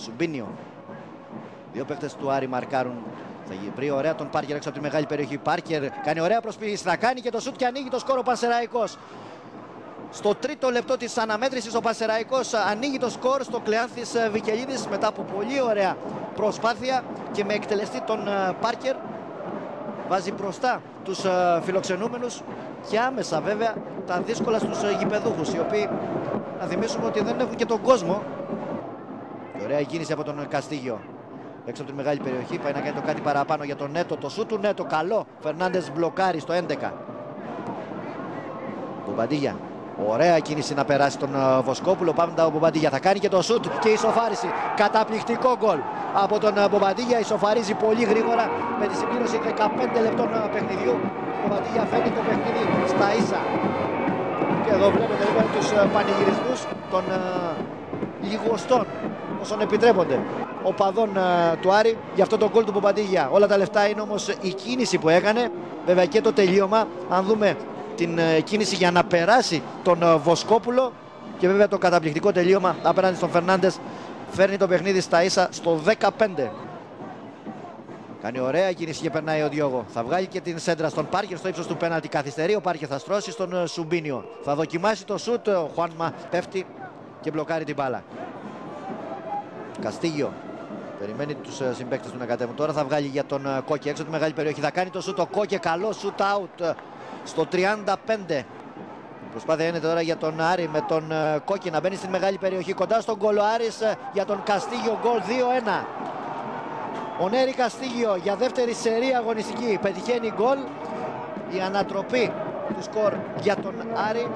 Σουμπίνιο. Δύο παίκτες του Άρη μαρκάρουν. Θα βρει ωραία τον Πάρκερ έξω από τη μεγάλη περιοχή. Πάρκερ κάνει ωραία προσπίση. Θα κάνει και το σουτ και ανοίγει το σκορ ο Πανσεραϊκός. Στο τρίτο λεπτό της αναμέτρησης ο Πανσεραϊκός ανοίγει το σκορ στο Κλεάνθης Βικελίδης μετά από πολύ ωραία προσπάθεια και με εκτελεστή τον Πάρκερ. Βάζει μπροστά τους φιλοξενούμενους και άμεσα βέβαια τα δύσκολα στους γηπεδούχους, οι οποίοι να θυμίσουμε ότι δεν έχουν και τον κόσμο. Και ωραία η κίνηση από τον Καστίγιο. Έξω από τη μεγάλη περιοχή πάει να κάνει το κάτι παραπάνω για τον Νέτο. Το σούτ του Νέτο καλό. Φερνάντες μπλοκάρει στο 11. Μπομπαντίγια. Ωραία κίνηση να περάσει τον Βοσκόπουλο. Πάντα ο Μπομπαντίγια θα κάνει και το σούτ και η ισοφάριση. Καταπληκτικό γκολ από τον Μπομπαντίγια. Ισοφαρίζει πολύ γρήγορα με τη συμπλήρωση 15 λεπτών παιχνιδιού. Ο Μπομπαντίγια φέρνει το παιχνίδι στα ίσα. Και εδώ βλέπετε λοιπόν τους πανηγυρισμούς των λιγοστών όσων επιτρέπονται οπαδών του Άρη για αυτό το γκολ του Μπομπαντίγια. Όλα τα λεφτά είναι όμως η κίνηση που έκανε, βέβαια και το τελείωμα. Αν δούμε την κίνηση για να περάσει τον Βοσκόπουλο και βέβαια το καταπληκτικό τελείωμα απέναντι στον Φερνάντες, φέρνει το παιχνίδι στα ίσα στο 15. Κάνει ωραία κίνηση και περνάει ο Διόγο. Θα βγάλει και την σέντρα στον Πάρκερ στο ύψος του πέναλτι. Καθυστερεί ο Πάρκερ, θα στρώσει στον Σουμπίνιο. Θα δοκιμάσει το σούτ. Ο Χουάνμα πέφτει και μπλοκάρει την μπάλα. Καστίγιο. Περιμένει τους συμπαίκτες του να κατέβουν. Τώρα θα βγάλει για τον Κόκε έξω τη μεγάλη περιοχή. Θα κάνει το σούτ ο Κόκε. Καλό σούτ out στο 35. Προσπάθεια είναι τώρα για τον Άρη με τον Κόκε να μπαίνει στην μεγάλη περιοχή. Κοντά στον γκολ ο Άρης για τον Καστίγιο. Γκολ 2-1. Ο Νέρη Καστίγιο για δεύτερη σερία αγωνιστική πετυχαίνει γκολ. Η ανατροπή του σκορ για τον Άρη.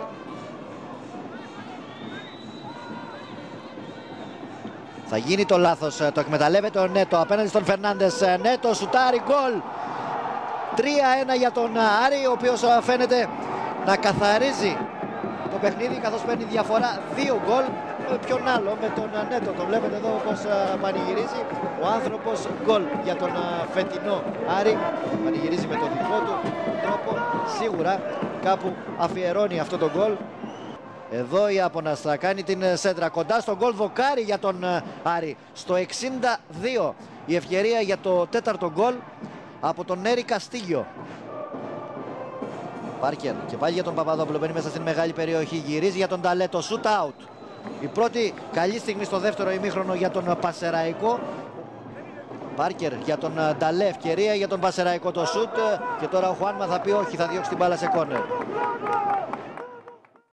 Θα γίνει το λάθος, το εκμεταλλεύεται ο Νέτο απέναντι στον Φερνάντες. Νέτο σουτάρει, γκολ. 3-1 για τον Άρη, ο οποίος φαίνεται να καθαρίζει το παιχνίδι καθώς παίρνει διαφορά 2 γκολ. Ποιον άλλο, με τον Νέτο, το βλέπετε εδώ πως πανηγυρίζει ο άνθρωπος. Γκολ για τον φετινό Άρη, πανηγυρίζει με τον δικό του τρόπο, σίγουρα κάπου αφιερώνει αυτό το γκολ. Εδώ η Άπωνας θα κάνει την σέντρα κοντά στον γκολ, δοκάρι για τον Άρη στο 62. Η ευκαιρία για το τέταρτο γκολ από τον Νέρη Καστίγιο. Πάρκερ και πάλι για τον Παπαδόπουλο, μπαίνει μέσα στην μεγάλη περιοχή, γυρίζει για τον Ταλέτο, shoot out. Η πρώτη καλή στιγμή στο δεύτερο ημίχρονο για τον Πανσεραϊκό. Πάρκερ για τον Νταλέ, ευκαιρία για τον Πανσεραϊκό το σουτ και τώρα ο Χουάνμα θα πει όχι, θα διώξει την μπάλα σε κόρνερ.